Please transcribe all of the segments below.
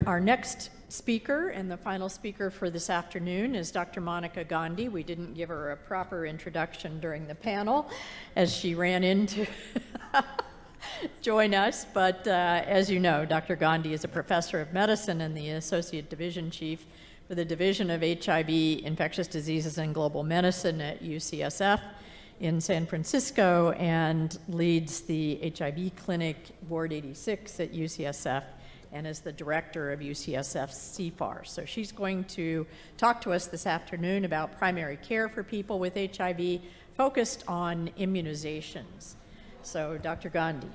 Our next speaker and the final speaker for this afternoon is Dr. Monica Gandhi. We didn't give her a proper introduction during the panel as she ran in to join us, but as you know, Dr. Gandhi is a professor of medicine and the Associate Division Chief for the Division of HIV, Infectious Diseases and Global Medicine at UCSF in San Francisco and leads the HIV Clinic Ward 86 at UCSF and is the director of UCSF's CFAR. So she's going to talk to us this afternoon about primary care for people with HIV, focused on immunizations. So, Dr. Gandhi.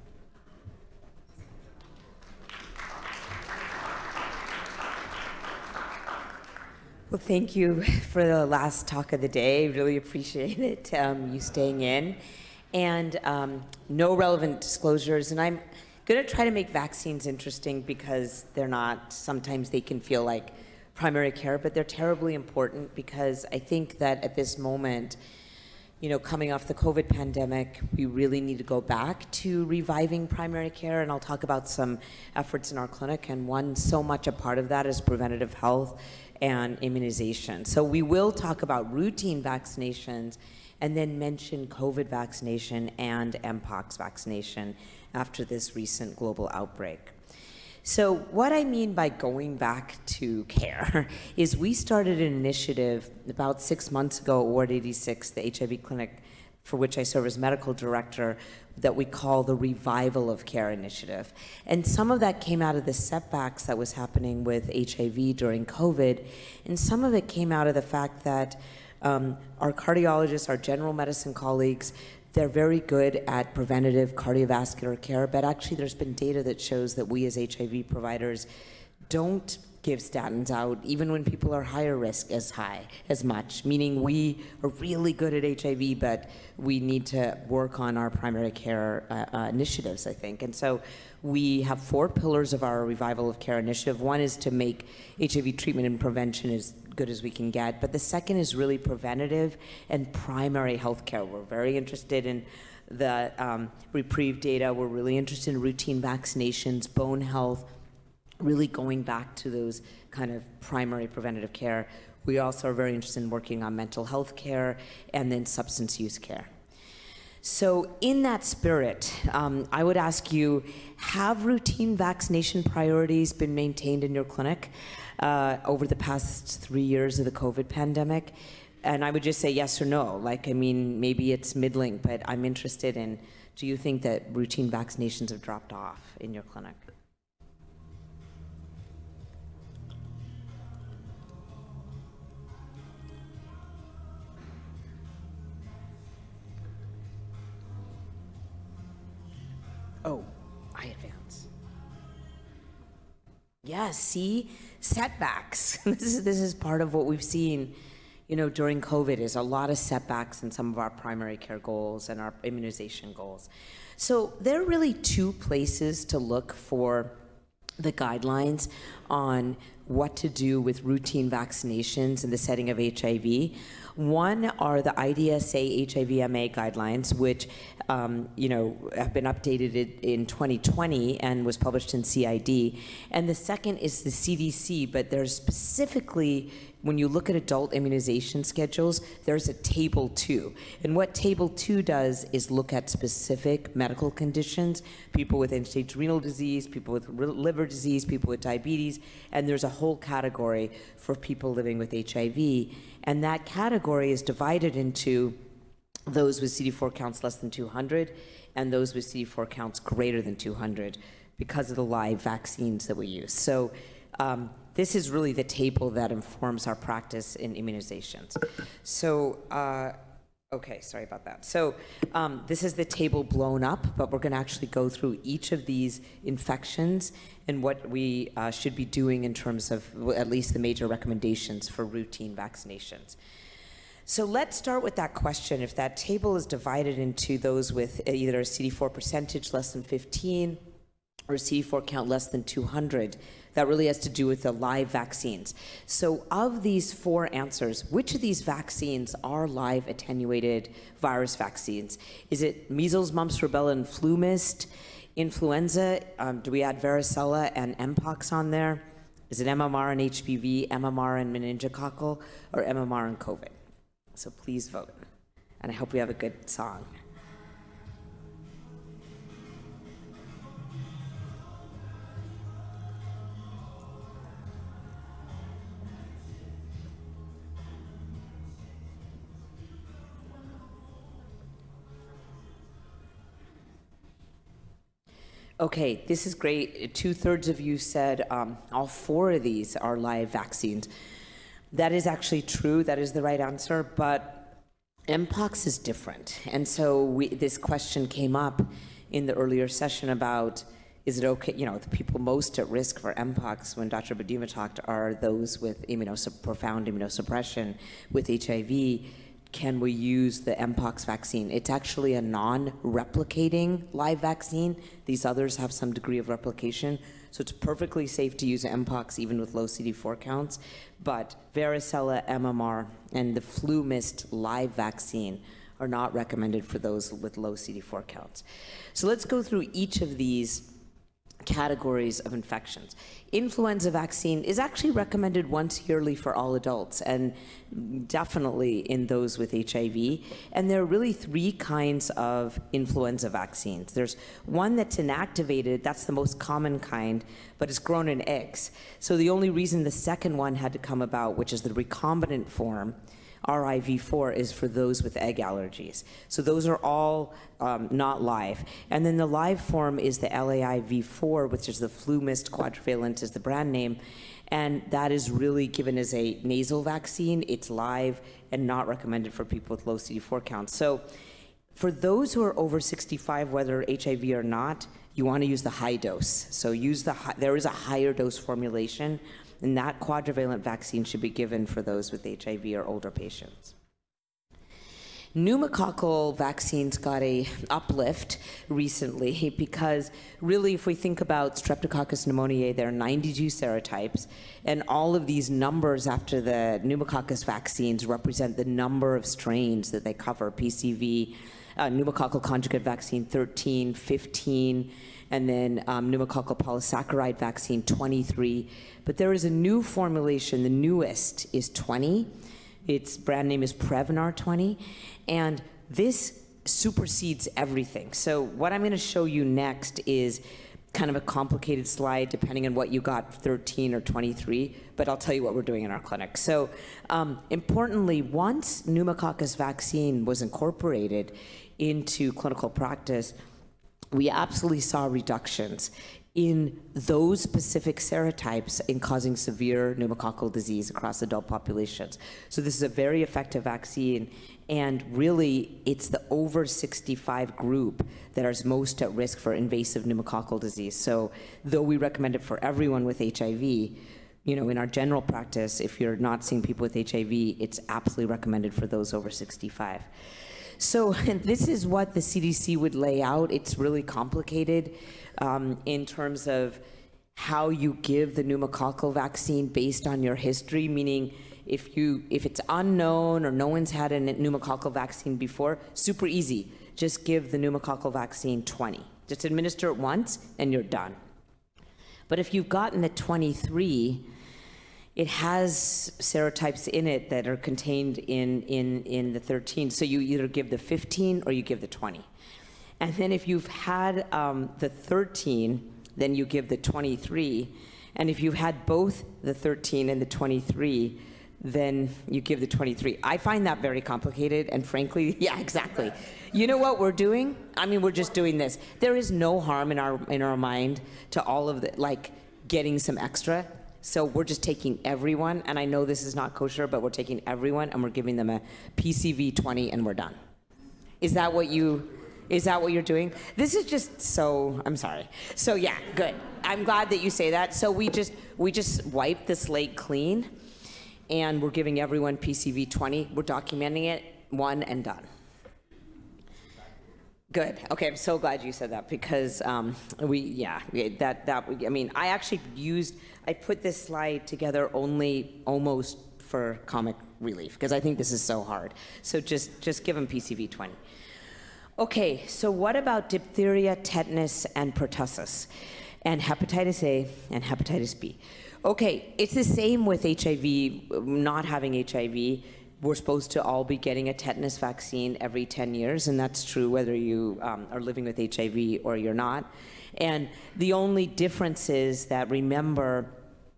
Well, thank you for the last talk of the day. Really appreciate it, you staying in. And no relevant disclosures. And I'm going to try to make vaccines interesting because they're not, sometimes they can feel like primary care, but they're terribly important because I think that at this moment, you know, coming off the COVID pandemic, we really need to go back to reviving primary care, and I'll talk about some efforts in our clinic, and one so much a part of that is preventative health and immunization. So we will talk about routine vaccinations and then mention COVID vaccination and Mpox vaccination after this recent global outbreak. So what I mean by going back to care is we started an initiative about 6 months ago at Ward 86, the HIV clinic for which I serve as medical director, that we call the Revival of Care Initiative. And some of that came out of the setbacks that was happening with HIV during COVID, and some of it came out of the fact that our cardiologists, our general medicine colleagues, they're very good at preventative cardiovascular care, but actually there's been data that shows that we as HIV providers don't give statins out even when people are higher risk as much, meaning we are really good at HIV, but we need to work on our primary care initiatives, I think. And so we have 4 pillars of our Revival of Care initiative. One is to make HIV treatment and prevention as good as we can get, but the second is really preventative and primary health care. We're very interested in the reprieve data. We're really interested in routine vaccinations, bone health, really going back to those kind of primary preventative care. We also are very interested in working on mental health care and then substance use care. So in that spirit, I would ask you, have routine vaccination priorities been maintained in your clinic over the past 3 years of the COVID pandemic? And I would just say yes or no. Like, I mean, maybe it's middling, but I'm interested in, do you think that routine vaccinations have dropped off in your clinic? Oh, I advance. Yeah, see, setbacks. This is part of what we've seen, you know, during COVID, is a lot of setbacks in some of our primary care goals and our immunization goals. So there are really 2 places to look for the guidelines on what to do with routine vaccinations in the setting of HIV. One are the IAS-USA HIV-MA guidelines, which you know, have been updated in 2020 and was published in CID. And the second is the CDC, but there's specifically, when you look at adult immunization schedules, there's a Table 2. And what Table 2 does is look at specific medical conditions, people with end-stage renal disease, people with liver disease, people with diabetes, and there's a whole category for people living with HIV. And that category is divided into those with CD4 counts less than 200 and those with CD4 counts greater than 200 because of the live vaccines that we use. So this is really the table that informs our practice in immunizations. So, okay, sorry about that. So this is the table blown up, but we're going to actually go through each of these infections and what we should be doing in terms of at least the major recommendations for routine vaccinations. So let's start with that question. If that table is divided into those with either a CD4 percentage less than 15 or a CD4 count less than 200, that really has to do with the live vaccines. So of these 4 answers, which of these vaccines are live attenuated virus vaccines? Is it measles, mumps, rubella, and flu mist? Influenza, do we add varicella and mpox on there? Is it MMR and HPV, MMR and meningococcal, or MMR and COVID? So please vote. And I hope we have a good song. Okay, this is great. 2/3 of you said all 4 of these are live vaccines. That is actually true. That is the right answer, but mpox is different. And so this question came up in the earlier session about, is it okay, the people most at risk for mpox when Dr. Badima talked are those with profound immunosuppression with HIV. Can we use the mpox vaccine? It's actually a non-replicating live vaccine. These others have some degree of replication, so it's perfectly safe to use mpox even with low CD4 counts. But varicella, MMR, and the flu mist live vaccine are not recommended for those with low CD4 counts. So let's go through each of these categories of infections. Influenza vaccine is actually recommended once yearly for all adults, and definitely in those with HIV. And there are really 3 kinds of influenza vaccines. There's one that's inactivated, that's the most common kind, but it's grown in eggs. So the only reason the second one had to come about, which is the recombinant form, RIV4, is for those with egg allergies. So those are all not live. And then the live form is the LAIV4, which is the flu mist quadrivalent is the brand name. And that is really given as a nasal vaccine. It's live and not recommended for people with low CD4 counts. So for those who are over 65, whether HIV or not, you want to use the high dose. So there is a higher dose formulation, and that quadrivalent vaccine should be given for those with HIV or older patients. Pneumococcal vaccines got a uplift recently because really if we think about Streptococcus pneumoniae, there are 92 serotypes, and all of these numbers after the pneumococcus vaccines represent the number of strains that they cover. PCV, pneumococcal conjugate vaccine 13, 15, and then pneumococcal polysaccharide vaccine 23. But there is a new formulation, the newest is 20. Its brand name is Prevnar 20, and this supersedes everything. So what I'm going to show you next is kind of a complicated slide depending on what you got, 13 or 23, but I'll tell you what we're doing in our clinic. So importantly, once pneumococcus vaccine was incorporated into clinical practice, we absolutely saw reductions in those specific serotypes in causing severe pneumococcal disease across adult populations. So this is a very effective vaccine, and really it's the over 65 group that is most at risk for invasive pneumococcal disease. So though we recommend it for everyone with HIV, in our general practice, if you're not seeing people with HIV, it's absolutely recommended for those over 65. So this is what the CDC would lay out. It's really complicated in terms of how you give the pneumococcal vaccine based on your history, meaning if it's unknown or no one's had a pneumococcal vaccine before, super easy. Just give the pneumococcal vaccine 20. Just administer it once and you're done. But if you've gotten the 23, it has serotypes in it that are contained in the 13. So you either give the 15 or you give the 20. And then if you've had the 13, then you give the 23. And if you've had both the 13 and the 23, then you give the 23. I find that very complicated, and frankly, yeah, exactly. You know what we're doing? I mean, we're just doing this. There is no harm in our mind to all of the, getting some extra. So we're just taking everyone, and I know this is not kosher, but we're taking everyone and we're giving them a PCV 20 and we're done. Is that what you're doing? This is just so, I'm sorry. So yeah, good. I'm glad that you say that. So we just wipe the slate clean, and we're giving everyone PCV 20. We're documenting it, 1 and done. Good. Okay, I'm so glad you said that because I put this slide together only almost for comic relief because I think this is so hard. So just give them PCV 20. Okay, so what about diphtheria, tetanus, and pertussis, and hepatitis A and hepatitis B? Okay, it's the same with HIV, not having HIV. We're supposed to all be getting a tetanus vaccine every 10 years, and that's true whether you are living with HIV or you're not. And the only difference is that, remember,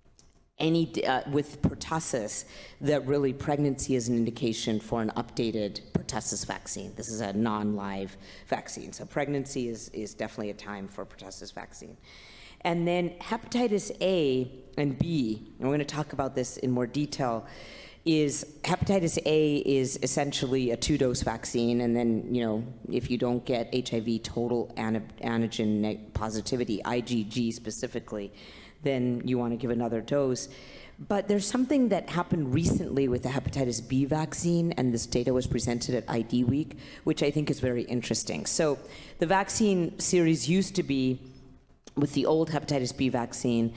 with pertussis, that really pregnancy is an indication for an updated pertussis vaccine. This is a non-live vaccine, so pregnancy is definitely a time for pertussis vaccine. And then hepatitis A and B, and we're going to talk about this in more detail, is hepatitis A is essentially a 2-dose vaccine, and then, you know, if you don't get HIV total antigen positivity, IgG specifically, then you want to give another dose. But there's something that happened recently with the hepatitis B vaccine, and this data was presented at ID Week, which I think is very interesting. So the vaccine series used to be with the old hepatitis B vaccine,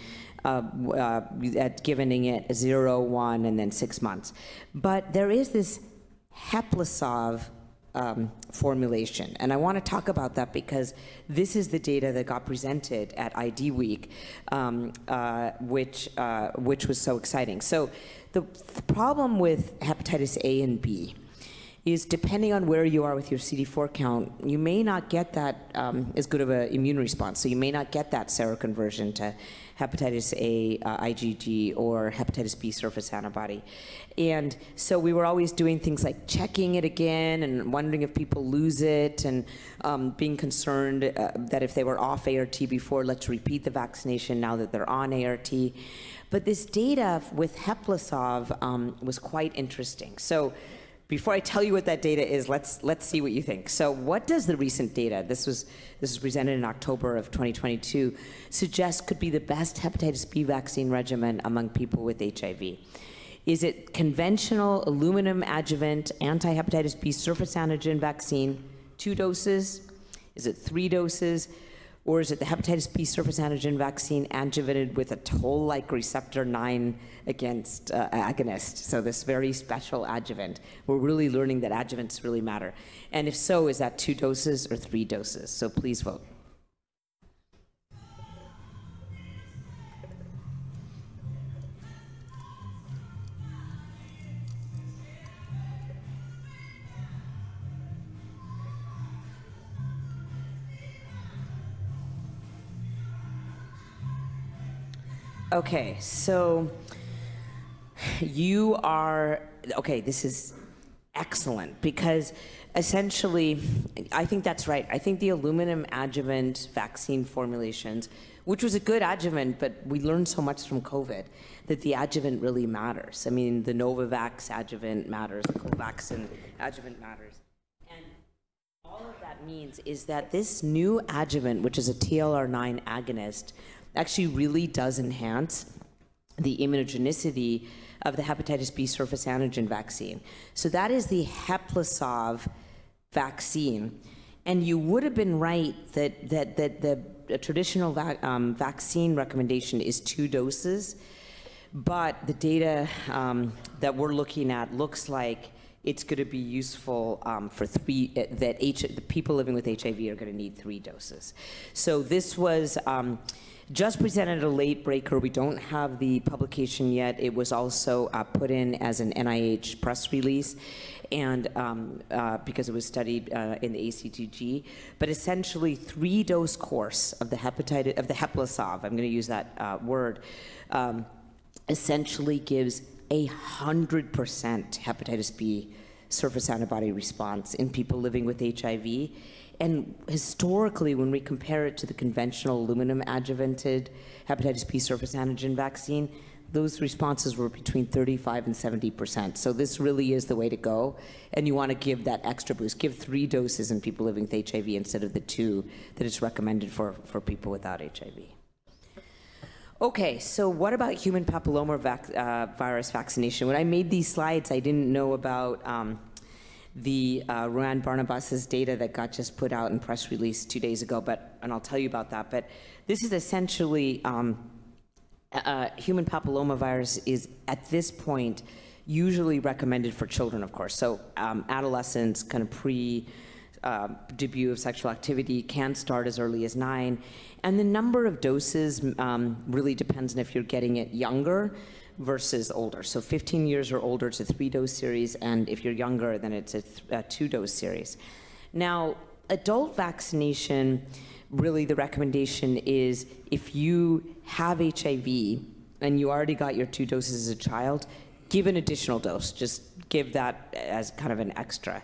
giving it 0, 1, and then 6 months. But there is this Heplisov formulation, and I want to talk about that because this is the data that got presented at ID Week, which was so exciting. So the problem with hepatitis A and B is, depending on where you are with your CD4 count, you may not get that as good of an immune response. So you may not get that seroconversion to hepatitis A IgG or hepatitis B surface antibody. And so we were always doing things like checking it again and wondering if people lose it, and being concerned that if they were off ART before, let's repeat the vaccination now that they're on ART. But this data with Heplisov was quite interesting. So before I tell you what that data is, let's see what you think. So what does the recent data, this was presented in October of 2022, suggest could be the best hepatitis B vaccine regimen among people with HIV? Is it conventional aluminum adjuvant anti-hepatitis B surface antigen vaccine, 2 doses? Is it 3 doses? Or is it the hepatitis B surface antigen vaccine adjuvanted with a toll-like receptor 9 against agonist? So this very special adjuvant. We're really learning that adjuvants really matter. And if so, is that 2 doses or 3 doses? So please vote. Okay, so you are, okay, this is excellent, because essentially, I think that's right. I think the aluminum adjuvant vaccine formulations, which was a good adjuvant, but we learned so much from COVID that the adjuvant really matters. I mean, the Novavax adjuvant matters, the Covaxin adjuvant matters. And all of that means is that this new adjuvant, which is a TLR9 agonist, actually really does enhance the immunogenicity of the hepatitis B surface antigen vaccine. So that is the Heplisov vaccine. And you would have been right that the traditional vaccine recommendation is 2 doses, but the data that we're looking at looks like it's going to be useful for 3, the people living with HIV are going to need 3 doses. So this was just presented at a late breaker. We don't have the publication yet. It was also put in as an NIH press release, and because it was studied in the ACTG. But essentially, 3-dose course of the Heplisov, I'm going to use that word, essentially gives 100% hepatitis B surface antibody response in people living with HIV. And historically, when we compare it to the conventional aluminum adjuvanted hepatitis B surface antigen vaccine, those responses were between 35 and 70%. So this really is the way to go. And you want to give that extra boost. Give 3 doses in people living with HIV instead of the 2 that is recommended for people without HIV. Okay, so what about human papilloma virus vaccination? When I made these slides, I didn't know about the Ruan Barnabas's data that got just put out in press release 2 days ago, and I'll tell you about that. But this is essentially, human papillomavirus is, at this point, usually recommended for children, of course. So adolescents, kind of debut of sexual activity can start as early as 9. And the number of doses really depends on if you're getting it younger versus older. So 15 years or older, it's a 3-dose series, and if you're younger, then it's a 2-dose series. Now, adult vaccination, really the recommendation is if you have HIV and you already got your 2 doses as a child, give an additional dose. Just give that as kind of an extra.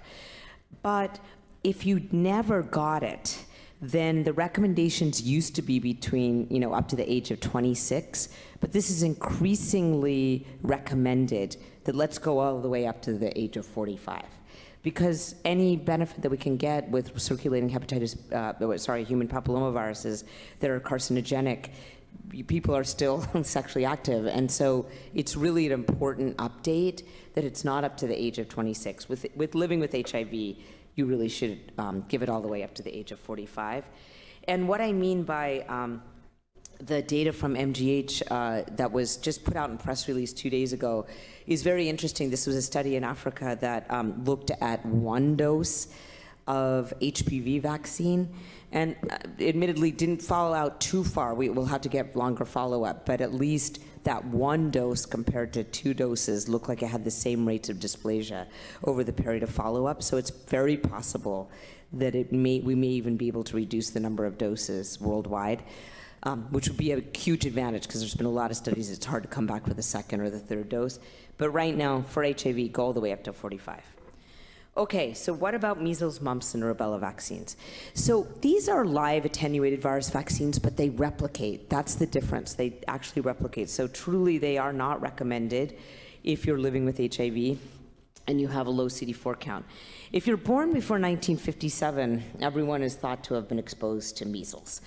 But if you never got it, then the recommendations used to be between, up to the age of 26, but this is increasingly recommended that let's go all the way up to the age of 45. Because any benefit that we can get with circulating human papillomaviruses that are carcinogenic, people are still sexually active. And so it's really an important update that it's not up to the age of 26. With living with HIV, you really should give it all the way up to the age of 45. And what I mean by the data from MGH that was just put out in press release 2 days ago is very interesting. This was a study in Africa that looked at 1 dose of HPV vaccine, and admittedly didn't follow out too far. We will have to get longer follow-up, but at least that 1 dose compared to 2 doses looked like it had the same rates of dysplasia over the period of follow-up. So it's very possible that we may even be able to reduce the number of doses worldwide, which would be a huge advantage because there's been a lot of studies. It's hard to come back with the 2nd or the 3rd dose. But right now, for HIV, go all the way up to 45. Okay, so what about measles, mumps, and rubella vaccines? So these are live attenuated virus vaccines, but they replicate. That's the difference. They actually replicate. So truly, they are not recommended if you're living with HIV and you have a low CD4 count. If you're born before 1957, everyone is thought to have been exposed to measles.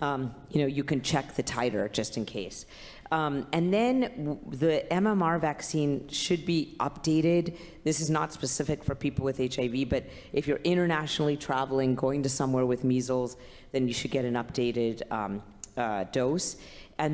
You can check the titer just in case. And then the MMR vaccine should be updated. This is not specific for people with HIV, but if you're internationally traveling, going to somewhere with measles, then you should get an updated dose. And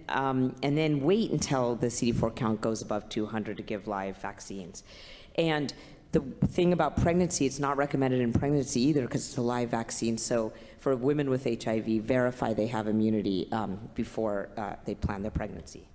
then wait until the CD4 count goes above 200 to give live vaccines. And the thing about pregnancy, it's not recommended in pregnancy either because it's a live vaccine. So for women with HIV, verify they have immunity before they plan their pregnancy.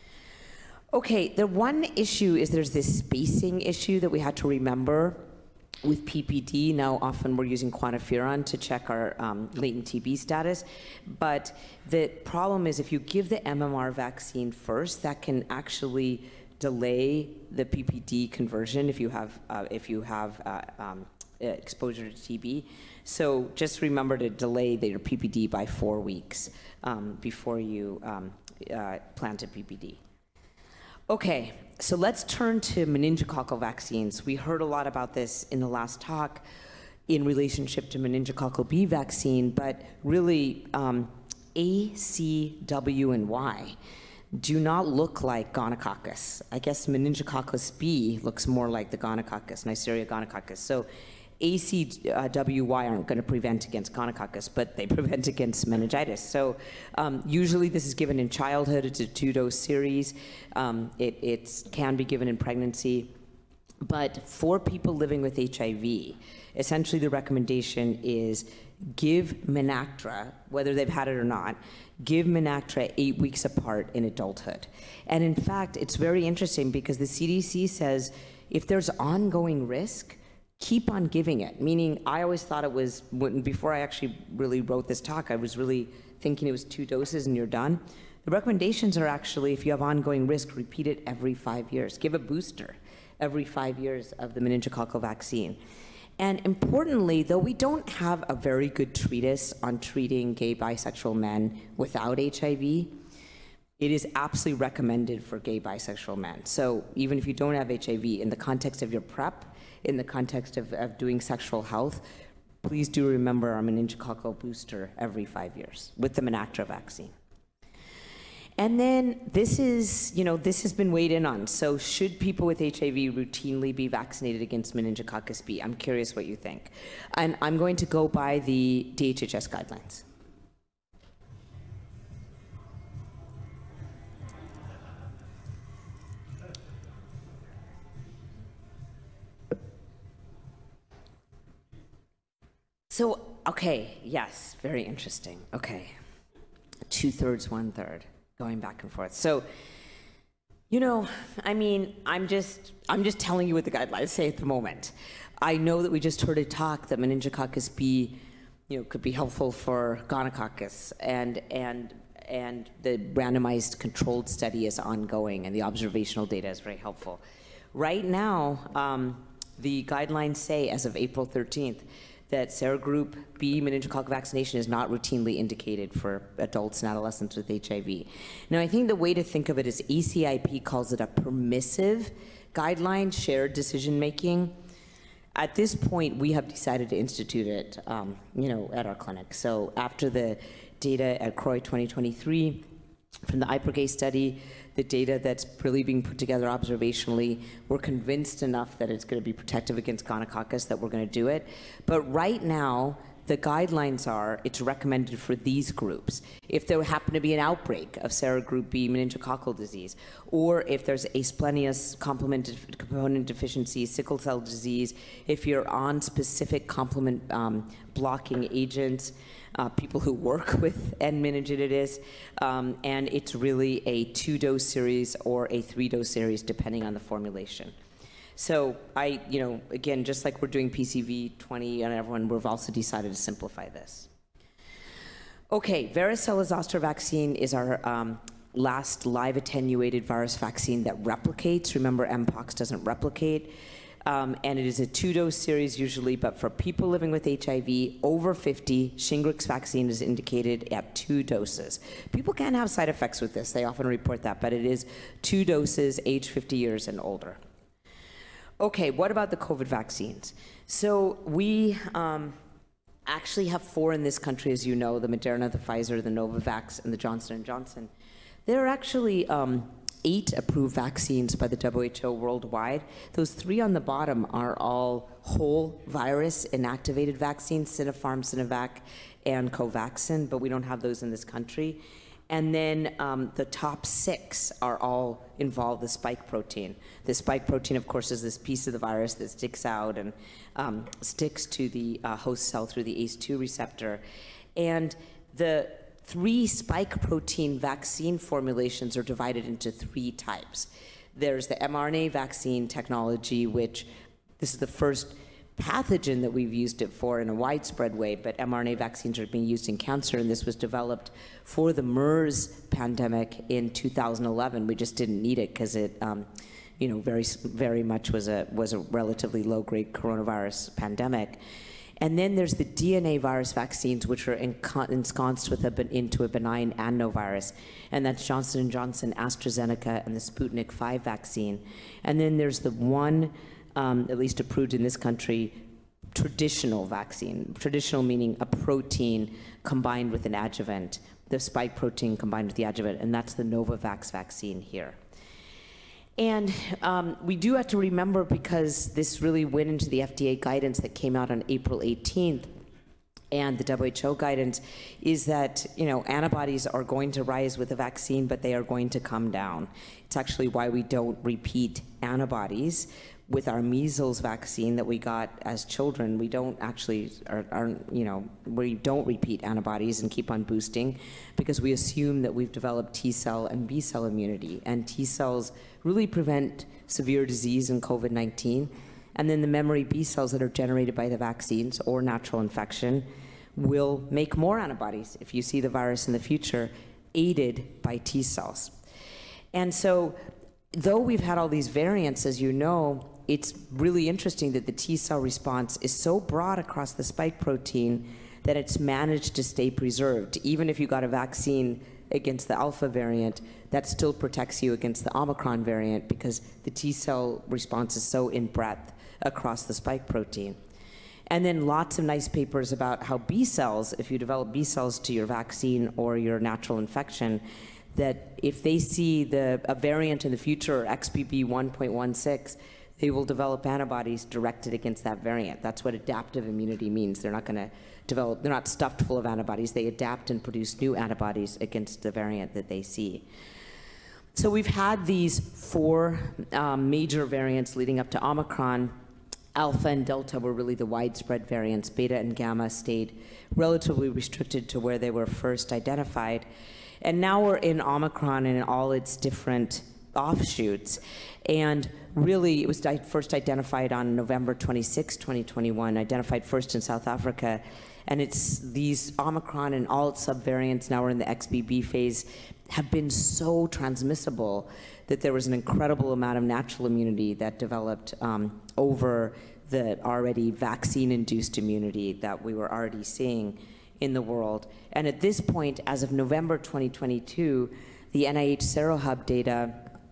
Okay, the one issue is there's this spacing issue that we had to remember with PPD. Now, often we're using quantiferon to check our latent TB status. But the problem is if you give the MMR vaccine first, that can actually delay the PPD conversion if you have exposure to TB. So just remember to delay your PPD by 4 weeks before you plan to PPD. Okay, so let's turn to meningococcal vaccines. We heard a lot about this in the last talk in relationship to meningococcal B vaccine, but really A, C, W, and Y do not look like gonococcus. I guess meningococcus B looks more like the gonococcus, Neisseria gonococcus. So ACWY aren't going to prevent against gonococcus, but they prevent against meningitis. So usually this is given in childhood. It's a 2-dose series. It can be given in pregnancy. But for people living with HIV, essentially the recommendation is give Menactra, whether they've had it or not, give Menactra 8 weeks apart in adulthood. And in fact, it's very interesting because the CDC says if there's ongoing risk, keep on giving it. Meaning, I always thought it was, before I actually really wrote this talk, I was really thinking it was 2 doses and you're done. The recommendations are actually, if you have ongoing risk, repeat it every 5 years. Give a booster every 5 years of the meningococcal vaccine. And importantly, though we don't have a very good treatise on treating gay bisexual men without HIV, it is absolutely recommended for gay bisexual men. So even if you don't have HIV, in the context of your PrEP, in the context of doing sexual health, please do remember our meningococcal booster every 5 years with the Menactra vaccine. And then this is, this has been weighed in on. So should people with HIV routinely be vaccinated against meningococcus B? I'm curious what you think. And I'm going to go by the DHHS guidelines. So, okay, yes, very interesting. Okay, 2/3, 1/3, going back and forth. So, you know, I mean, I'm just telling you what the guidelines say at the moment. I know that we just heard a talk that meningococcus B, could be helpful for gonococcus, and the randomized controlled study is ongoing, and the observational data is very helpful. Right now, the guidelines say, as of April 13th, that serogroup B meningococcal vaccination is not routinely indicated for adults and adolescents with HIV. Now, I think the way to think of it is ACIP calls it a permissive guideline, shared decision-making. At this point, we have decided to institute it, at our clinic. So after the data at CROI 2023, from the iProgay study, the data that's really being put together observationally, we're convinced enough that it's going to be protective against gonococcus that we're going to do it. But right now, the guidelines are it's recommended for these groups. If there happen to be an outbreak of serogroup B meningococcal disease, or if there's asplenias component deficiency, sickle cell disease, if you're on specific complement blocking agents, people who work with N meningitis, and it's really a 2-dose series or a 3-dose series depending on the formulation. So again, just like we're doing PCV 20 on everyone, we've also decided to simplify this. Okay, varicella zoster vaccine is our last live attenuated virus vaccine that replicates. Remember, Mpox doesn't replicate. And it is a 2-dose series usually, but for people living with HIV over 50, Shingrix vaccine is indicated at 2 doses. People can have side effects with this. They often report that, but it is 2 doses, age 50 years and older. Okay, what about the COVID vaccines? So we actually have 4 in this country, as you know, the Moderna, the Pfizer, the Novavax, and the Johnson & Johnson. There are actually 8 approved vaccines by the WHO worldwide. Those 3 on the bottom are all whole virus inactivated vaccines, Sinopharm, Sinovac, and Covaxin, but we don't have those in this country. And then the top 6 are all involve the spike protein. The spike protein, of course, is this piece of the virus that sticks out and sticks to the host cell through the ACE2 receptor. And the 3 spike protein vaccine formulations are divided into 3 types. There's the mRNA vaccine technology, which this is the first pathogen that we've used it for in a widespread way, but mRNA vaccines are being used in cancer, and this was developed for the MERS pandemic in 2011. We just didn't need it because it, very much was a relatively low-grade coronavirus pandemic. And then there's the DNA virus vaccines, which are ensconced into a benign adenovirus, and that's Johnson & Johnson, AstraZeneca, and the Sputnik 5 vaccine. And then there's the one, at least approved in this country, traditional vaccine. Traditional meaning a protein combined with an adjuvant, the spike protein combined with the adjuvant, and that's the Novavax vaccine here. And we do have to remember, because this really went into the FDA guidance that came out on April 18th, and the WHO guidance is that, antibodies are going to rise with the vaccine, but they are going to come down. It's actually why we don't repeat antibodies. With our measles vaccine that we got as children, we don't actually, we don't repeat antibodies and keep on boosting, because we assume that we've developed T cell and B cell immunity, and T cells really prevent severe disease and COVID-19. And then the memory B cells that are generated by the vaccines or natural infection will make more antibodies if you see the virus in the future, aided by T cells. And so, though we've had all these variants, as you know, it's really interesting that the T cell response is so broad across the spike protein that it's managed to stay preserved. Even if you got a vaccine against the alpha variant, that still protects you against the Omicron variant, because the T cell response is so in breadth across the spike protein. And then lots of nice papers about how B cells, if you develop B cells to your vaccine or your natural infection, that if they see a variant in the future, XBB 1.16, they will develop antibodies directed against that variant. That's what adaptive immunity means. They're not going to develop, they're not stuffed full of antibodies. They adapt and produce new antibodies against the variant that they see. So we've had these 4 major variants leading up to Omicron, Alpha and Delta were really the widespread variants. Beta and Gamma stayed relatively restricted to where they were first identified. And now we're in Omicron and in all its different offshoots. And really, it was first identified on November 26, 2021, identified first in South Africa. And it's these Omicron and all its subvariants, now we're in the XBB phase, have been so transmissible that there was an incredible amount of natural immunity that developed over the already vaccine-induced immunity that we were already seeing in the world. And at this point, as of November 2022, the NIH SeroHub data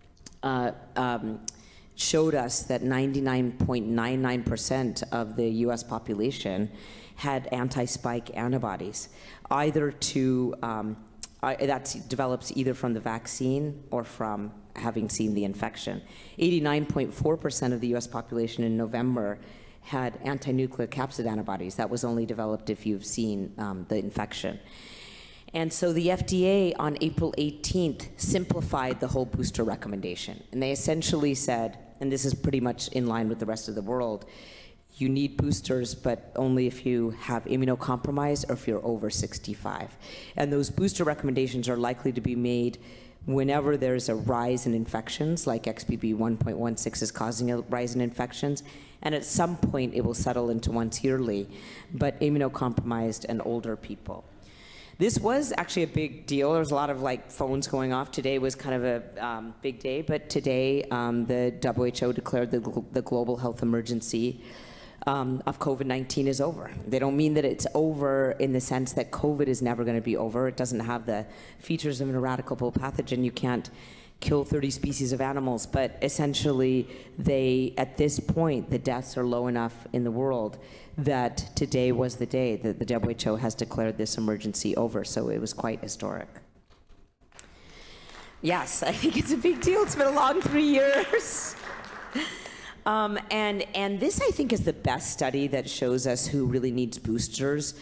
showed us that 99.99% of the US population had anti-spike antibodies, either to, that develops either from the vaccine or from having seen the infection. 89.4% of the US population in November had anti-nuclear capsid antibodies. That was only developed if you've seen the infection. And so the FDA on April 18th simplified the whole booster recommendation. And they essentially said, and this is pretty much in line with the rest of the world, you need boosters, but only if you have immunocompromised or if you're over 65. And those booster recommendations are likely to be made whenever there's a rise in infections, like XBB 1.16 is causing a rise in infections, and at some point it will settle into once yearly, but immunocompromised and older people. This was actually a big deal. There was a lot of phones going off. Today was kind of a big day, but today the WHO declared the global health emergency of COVID-19 is over. They don't mean that it's over in the sense that COVID is never going to be over. It doesn't have the features of an eradicable pathogen. You can't kill 30 species of animals, but essentially at this point, the deaths are low enough in the world that today was the day that the WHO has declared this emergency over, so it was quite historic. Yes, I think it's a big deal. It's been a long 3 years. And this, I think, is the best study that shows us who really needs boosters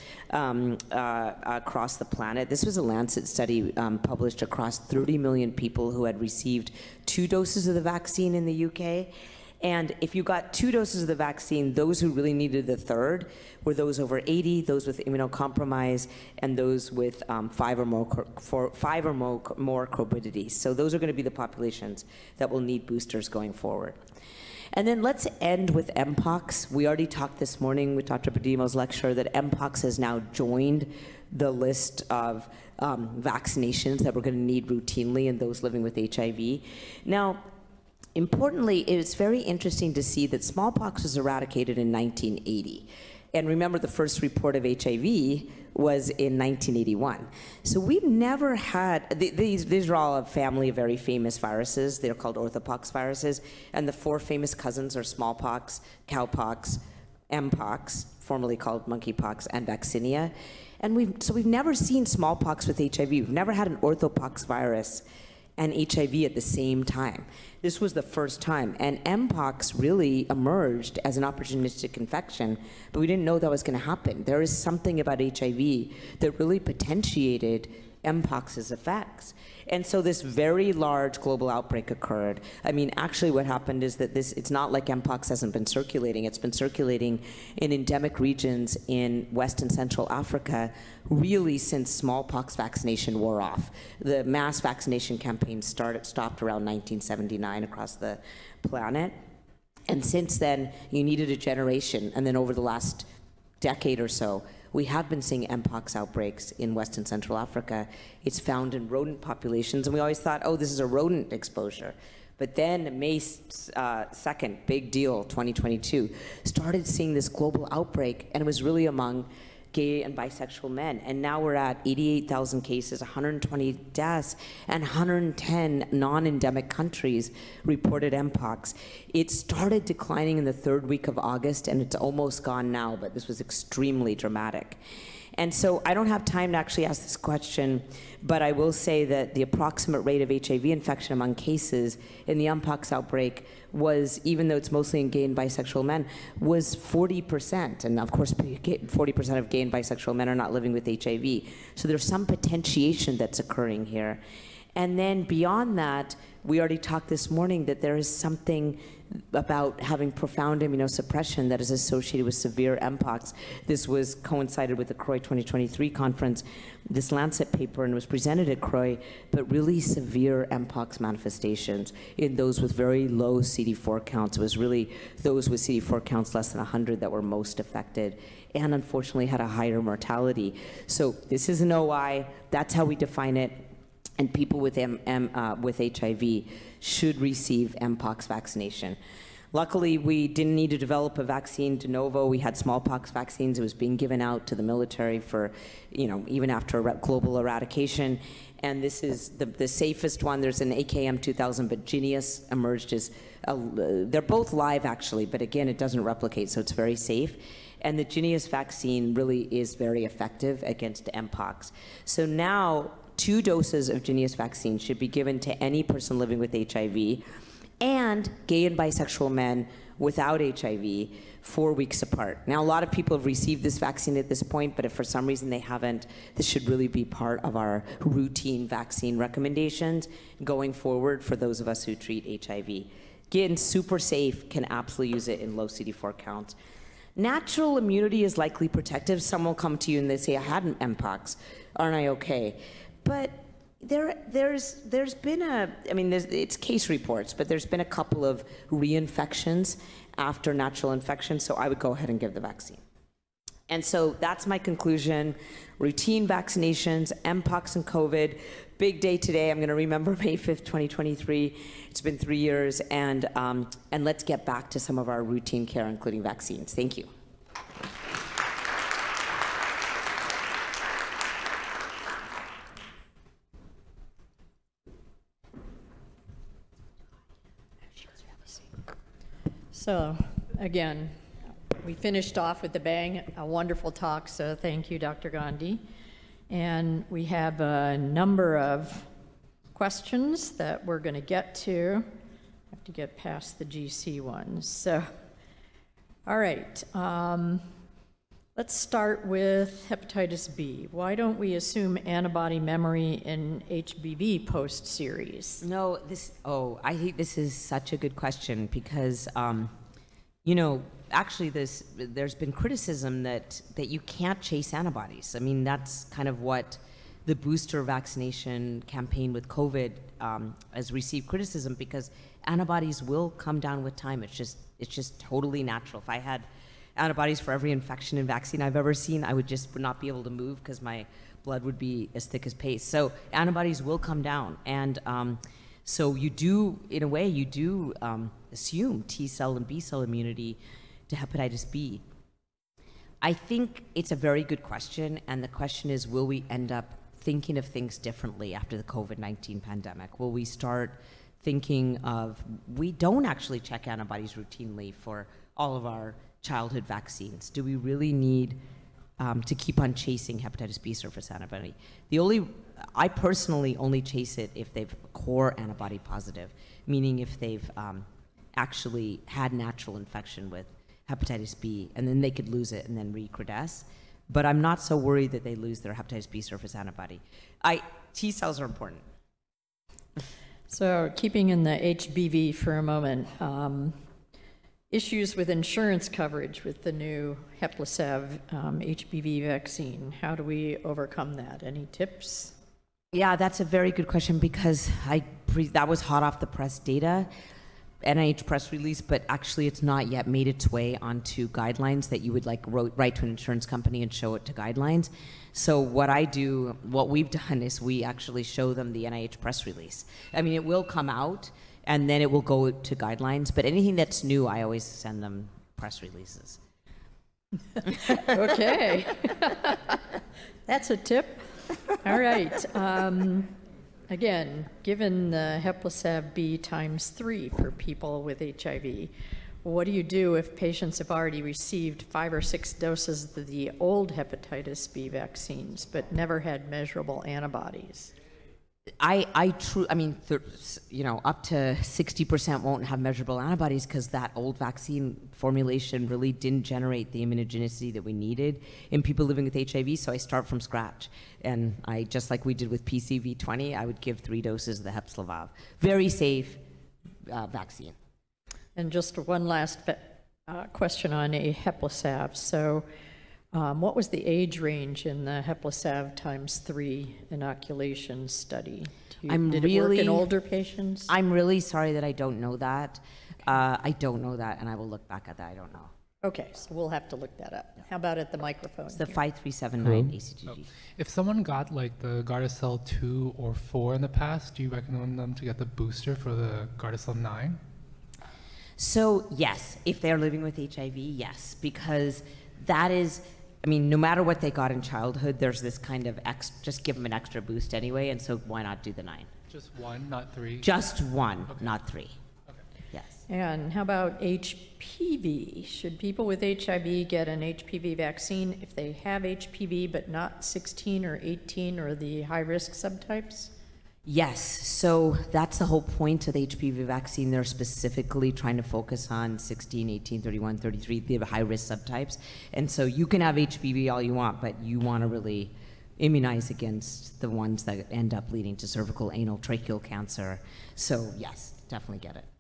across the planet. This was a Lancet study published across 30 million people who had received 2 doses of the vaccine in the UK. And if you got 2 doses of the vaccine, those who really needed the third were those over 80, those with immunocompromise, and those with 5 or more comorbidities. So those are going to be the populations that will need boosters going forward. And then let's end with Mpox. We already talked this morning with Dr. Padimo's lecture that Mpox has now joined the list of vaccinations that we're going to need routinely in those living with HIV. Now, importantly, it's very interesting to see that smallpox was eradicated in 1980. And remember, the first report of HIV was in 1981. So we've never had, these are all a family of very famous viruses. They're called orthopox viruses. And the 4 famous cousins are smallpox, cowpox, Mpox, formerly called monkeypox, and vaccinia. And we've never seen smallpox with HIV. We've never had an orthopox virus and HIV at the same time. This was the first time. And Mpox really emerged as an opportunistic infection, but we didn't know that was going to happen. There is something about HIV that really potentiated Mpox's effects. And so this very large global outbreak occurred. I mean, actually what happened is that it's not like Mpox hasn't been circulating. It's been circulating in endemic regions in West and Central Africa really since smallpox vaccination wore off. The mass vaccination campaign stopped around 1979 across the planet. And since then, you needed a generation. And then over the last decade or so, we have been seeing Mpox outbreaks in West and Central Africa. It's found in rodent populations, and we always thought, oh, this is a rodent exposure. But then May 2nd, big deal, 2022, started seeing this global outbreak, and it was really among gay and bisexual men. And now we're at 88,000 cases, 120 deaths, and 110 non-endemic countries reported Mpox. It started declining in the 3rd week of August, and it's almost gone now, but this was extremely dramatic. And so I don't have time to actually ask this question, but I will say that the approximate rate of HIV infection among cases in the Mpox outbreak was, even though it's mostly in gay and bisexual men, was 40%. And of course, 40% of gay and bisexual men are not living with HIV. So there's some potentiation that's occurring here. And then beyond that, we already talked this morning that there is something about having profound immunosuppression that is associated with severe mpox. This was coincided with the CROI 2023 conference, this Lancet paper, and was presented at CROI, but really severe mpox manifestations in those with very low CD4 counts. It was really those with CD4 counts less than 100 that were most affected, and unfortunately had a higher mortality. So this is an OI, that's how we define it, and people with HIV should receive mpox vaccination. Luckily, we didn't need to develop a vaccine de novo. We had smallpox vaccines. It was being given out to the military for, even after global eradication. And this is the safest one. There's an AKM 2000, but Jynneos emerged as, they're both live actually, but again, it doesn't replicate, so it's very safe. And the Jynneos vaccine really is very effective against mpox. So now, 2 doses of Jynneos vaccine should be given to any person living with HIV and gay and bisexual men without HIV 4 weeks apart. Now, a lot of people have received this vaccine at this point, but if for some reason they haven't, this should really be part of our routine vaccine recommendations going forward for those of us who treat HIV. Again, super safe, can absolutely use it in low CD4 counts. Natural immunity is likely protective. Some will come to you and they say, I had an mpox, aren't I okay? But there's been it's case reports, but there's been a couple of reinfections after natural infection, so I would go ahead and give the vaccine. And so that's my conclusion. Routine vaccinations, mpox and COVID. Big day today. I'm going to remember May 5th, 2023. It's been 3 years, and let's get back to some of our routine care, including vaccines. Thank you. So, again, we finished off with the bang, a wonderful talk, so thank you, Dr. Gandhi. And we have a number of questions that we're going to get to. I have to get past the GC ones. So, all right, let's start with hepatitis B. Why don't we assume antibody memory in HBV post-series? No, I think this is such a good question because, actually there's been criticism that you can't chase antibodies. I mean, that's kind of what the booster vaccination campaign with COVID has received criticism, because antibodies will come down with time. It's just totally natural. If I had antibodies for every infection and vaccine I've ever seen, I would not be able to move because my blood would be as thick as paste. So antibodies will come down. And so you do, in a way, assume T cell and B cell immunity to hepatitis B. I think it's a very good question. And the question is, will we end up thinking of things differently after the COVID-19 pandemic? Will we start thinking of, we don't actually check antibodies routinely for all of our childhood vaccines? Do we really need to keep on chasing hepatitis B surface antibody? I personally only chase it if they've core antibody positive, meaning if they've actually had natural infection with hepatitis B, and then they could lose it and then recrudesce. But I'm not so worried that they lose their hepatitis B surface antibody. T cells are important. So keeping in the HBV for a moment, issues with insurance coverage with the new Heplisav HBV vaccine. How do we overcome that? Any tips? Yeah, that's a very good question, because that was hot off the press data, NIH press release, but actually it's not yet made its way onto guidelines that you would write to an insurance company and show it to guidelines. So what we've done is we actually show them the NIH press release. I mean, it will come out and then it will go to guidelines, but anything that's new, I always send them press releases. Okay. That's a tip. All right. Again, given the Heplisav B ×3 for people with HIV, what do you do if patients have already received 5 or 6 doses of the old hepatitis B vaccines but never had measurable antibodies? I mean, you know, up to 60% won't have measurable antibodies because that old vaccine formulation really didn't generate the immunogenicity that we needed in people living with HIV. So I start from scratch, and I, just like we did with PCV20, I would give 3 doses of the Hepslovav. Very safe vaccine. And just one last question on a Heplisav. So what was the age range in the Heplisav ×3 inoculation study? Did it work in older patients? I'm really sorry that I don't know that. I don't know that, and I will look back at that. I don't know. Okay, so we'll have to look that up. How about at the microphone? It's the 5379 ACGG. Oh. If someone got like the Gardasil 2 or 4 in the past, do you recommend them to get the booster for the Gardasil 9? So yes, if they're living with HIV, yes, because that is, I mean, no matter what they got in childhood, there's this kind of just give them an extra boost anyway, and so why not do the 9? Just 1, not 3? Just 1, okay. not 3. Okay. Yes. And how about HPV? Should people with HIV get an HPV vaccine if they have HPV but not 16 or 18 or the high-risk subtypes? Yes, so that's the whole point of the HPV vaccine. They're specifically trying to focus on 16, 18, 31, 33, the high-risk subtypes. And so you can have HPV all you want, but you want to really immunize against the ones that end up leading to cervical, anal, tracheal cancer. So yes, definitely get it.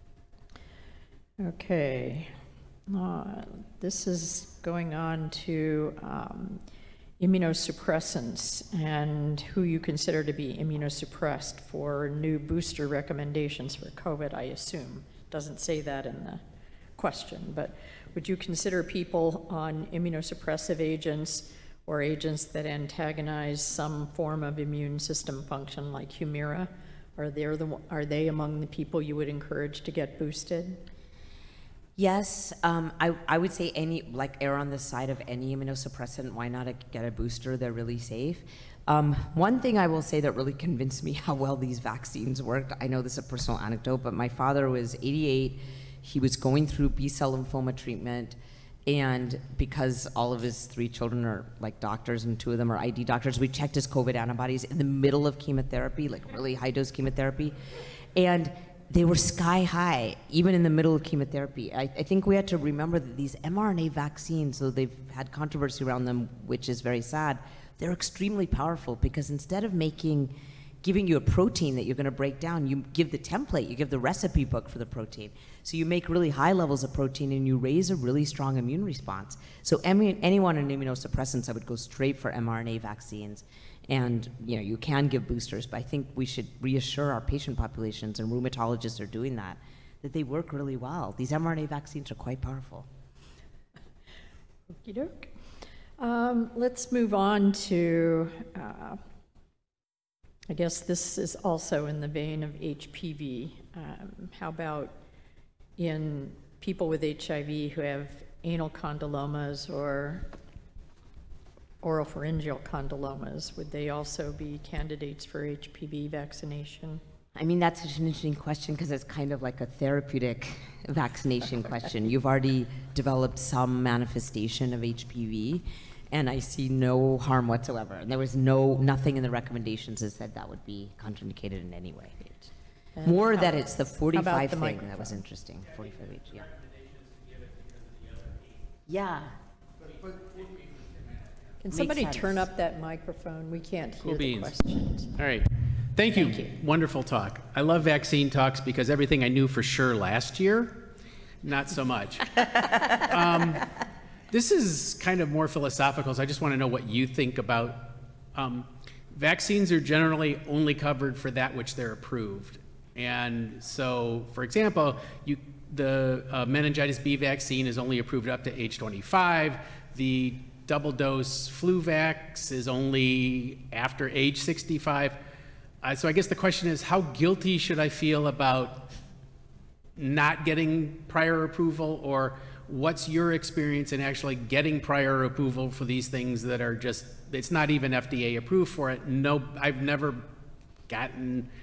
Okay. This is going on to immunosuppressants and who you consider to be immunosuppressed for new booster recommendations for COVID, I assume. Doesn't say that in the question, but would you consider people on immunosuppressive agents or agents that antagonize some form of immune system function like Humira? Are they among the people you would encourage to get boosted? Yes, I would say err on the side of any immunosuppressant. Why not get a booster? They're really safe. One thing I will say that really convinced me how well these vaccines worked, I know this is a personal anecdote, but my father was 88. He was going through B-cell lymphoma treatment, and because all of his 3 children are like doctors and 2 of them are ID doctors, we checked his COVID antibodies in the middle of chemotherapy, like really high-dose chemotherapy, and they were sky high, even in the middle of chemotherapy. I think we had to remember that these mRNA vaccines, though they've had controversy around them, which is very sad, they're extremely powerful because instead of giving you a protein that you're going to break down, you give the template, you give the recipe book for the protein. So you make really high levels of protein and you raise a really strong immune response. So anyone in immunosuppressants, I would go straight for mRNA vaccines. And you know, you can give boosters, but I think we should reassure our patient populations, and rheumatologists are doing that they work really well. These mRNA vaccines are quite powerful. Okey doke. Let's move on to, I guess this is also in the vein of HPV. How about in people with HIV who have anal condylomas or oropharyngeal condylomas? Would they also be candidates for HPV vaccination? I mean, that's such an interesting question because it's kind of like a therapeutic vaccination question. You've already developed some manifestation of HPV, and I see no harm whatsoever. And there was nothing in the recommendations that said that would be contraindicated in any way. And More that it's the 45 thing microphone? that was interesting. 45 age, yeah. Yeah. Can somebody sense. turn up that microphone? We can't hear Cool the beans. questions. All right. Thank you. Thank you. Wonderful talk. I love vaccine talks because everything I knew for sure last year, not so much. This is kind of more philosophical, so I just want to know what you think about. Vaccines are generally only covered for that which they're approved. And so, for example, the meningitis B vaccine is only approved up to age 25. The double dose flu vax is only after age 65. So I guess the question is, how guilty should I feel about not getting prior approval, or what's your experience in actually getting prior approval for these things that are just, it's not even FDA approved for it? No, I've never gotten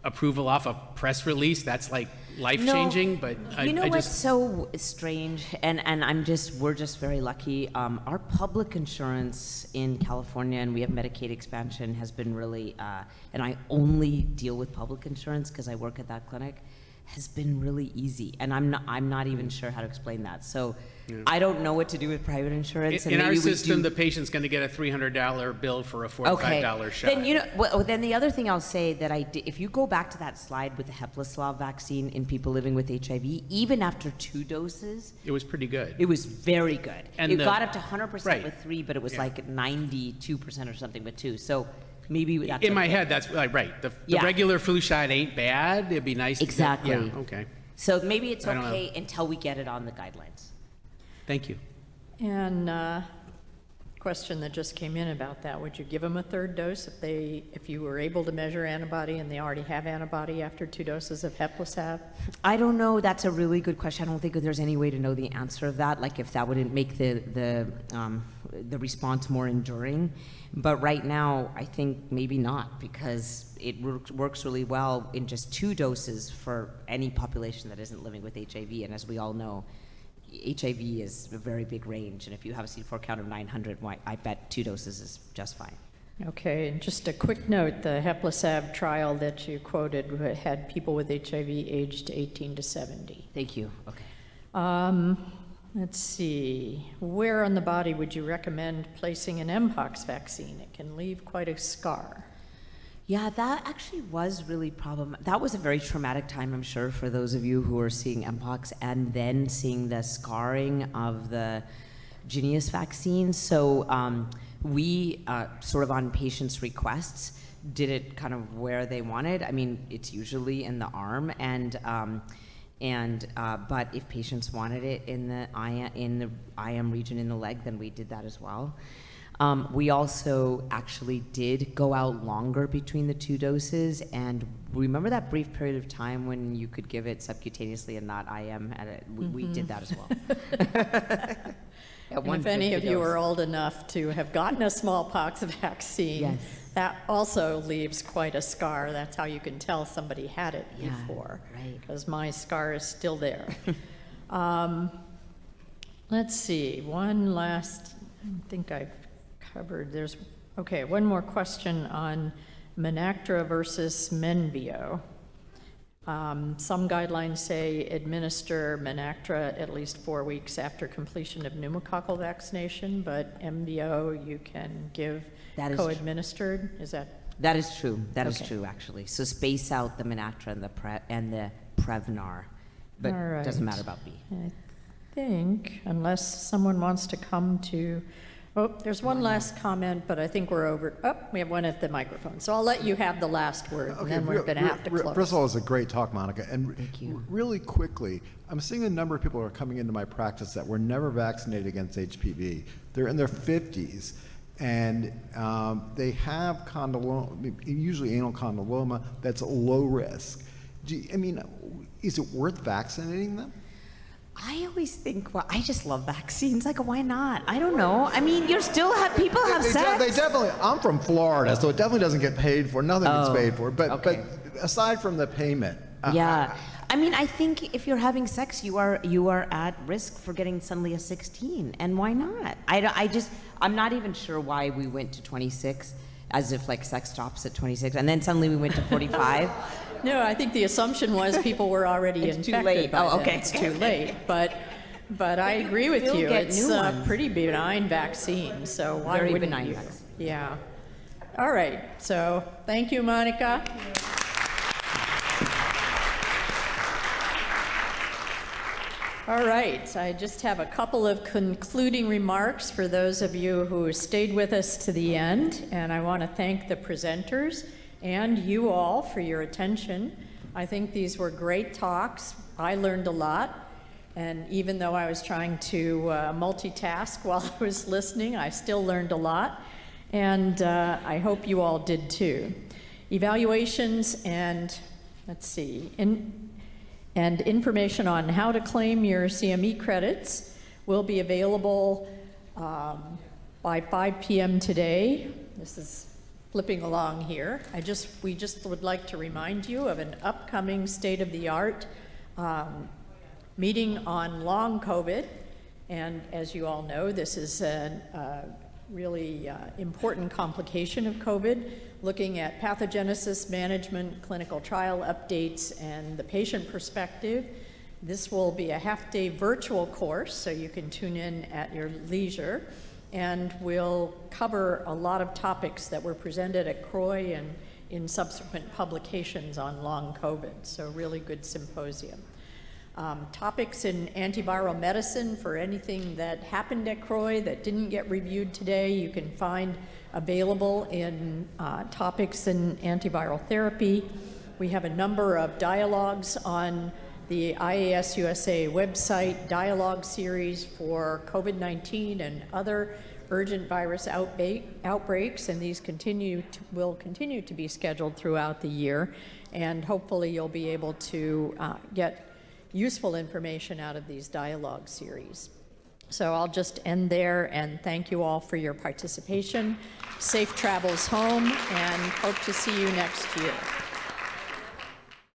approval off a press release, that's like life-changing, but you know I what's just... so strange, and we're just very lucky. Our public insurance in California, and we have Medicaid expansion, has been really, and I only deal with public insurance because I work at that clinic, has been really easy, and I'm not even sure how to explain that. So I don't know what to do with private insurance. In our system, the patient's going to get a $300 bill for a $45 shot. Then then the other thing I'll say that if you go back to that slide with the Heplislav vaccine in people living with HIV, even after 2 doses, it was pretty good. It was very good. And it got up to 100% with 3, but it was Yeah. like 92% or something with 2. So maybe that's in my head, that's right. The regular flu shot ain't bad. It'd be nice. Exactly. To get, yeah. Okay. So maybe it's I don't okay know. until we get it on the guidelines. Thank you. And question that just came in about that, would you give them a 3rd dose if you were able to measure antibody and they already have antibody after 2 doses of Heplisav? I don't know. That's a really good question. I don't think there's any way to know the answer of that, like if that wouldn't make the response more enduring. But right now, I think maybe not, because it works really well in just 2 doses for any population that isn't living with HIV. And as we all know, HIV is a very big range, and if you have a CD4 count of 900, I bet 2 doses is just fine. Okay, and just a quick note, the Heplisav trial that you quoted had people with HIV aged 18 to 70. Thank you. Okay. Let's see, where on the body would you recommend placing an Mpox vaccine? It can leave quite a scar. Yeah, that actually was really problematic. That was a very traumatic time, I'm sure, for those of you who are seeing Mpox and then seeing the scarring of the Jynneos vaccine. So we, sort of on patients' requests, did it kind of where they wanted. I mean, it's usually in the arm, but if patients wanted it in the IM region in the leg, then we did that as well. We also actually did go out longer between the 2 doses, and remember that brief period of time when you could give it subcutaneously and not IM? We did that as well. And if any of you are old enough to have gotten a smallpox vaccine, yes. That also leaves quite a scar. That's how you can tell somebody had it before. Right. Because my scar is still there. Let's see, one last, I think I've covered, one more question on Menactra versus Menveo. Some guidelines say administer Menactra at least 4 weeks after completion of pneumococcal vaccination, but MVO you can give co-administered. Is that? That is true. That is true, actually. So space out the Menactra and the Prevnar, but it doesn't matter about B. I think, unless someone wants to come to. Oh, there's one last comment, but I think we're over. Oh, we have one at the microphone. So I'll let you have the last word, and then we're going to have to close. First of all, it was a great talk, Monica. And Thank you. Really quickly, I'm seeing a number of people who are coming into my practice that were never vaccinated against HPV. They're in their 50s, and they have condyloma, usually anal condyloma, that's low risk. Is it worth vaccinating them? I always think, well, I just love vaccines. Like, why not? I don't know. I mean, people have sex. They definitely, I'm from Florida, so it definitely doesn't get paid for. Nothing gets paid for. But aside from the payment. Yeah. I mean, I think if you're having sex, you are at risk for getting suddenly a 16. And why not? I'm not even sure why we went to 26, as if like sex stops at 26. And then suddenly we went to 45. No, I think the assumption was people were already infected. Too late. By then. Okay. It's too late. But I agree with you. It's a pretty benign vaccine. So why Very wouldn't benign you? vaccine. Yeah. All right. So thank you, Monica. All right, I just have a couple of concluding remarks for those of you who stayed with us to the end, and I want to thank the presenters and you all for your attention. I think these were great talks. I learned a lot, and even though I was trying to multitask while I was listening, I still learned a lot, and I hope you all did too. Evaluations and, let's see, and information on how to claim your CME credits will be available by 5 p.m. today. This is flipping along here, we just would like to remind you of an upcoming state-of-the-art meeting on long COVID. And as you all know, this is a really important complication of COVID, looking at pathogenesis management, clinical trial updates, and the patient perspective. This will be a half-day virtual course, so you can tune in at your leisure. And we'll cover a lot of topics that were presented at CROI and in subsequent publications on long COVID, so really good symposium. Topics in antiviral medicine for anything that happened at CROI that didn't get reviewed today, you can find available in topics in antiviral therapy. We have a number of dialogues on the IAS-USA website, dialogue series for COVID-19 and other urgent virus outbreaks, and these will continue to be scheduled throughout the year, and hopefully you'll be able to get useful information out of these dialogue series. So I'll just end there and thank you all for your participation. Safe travels home, and hope to see you next year.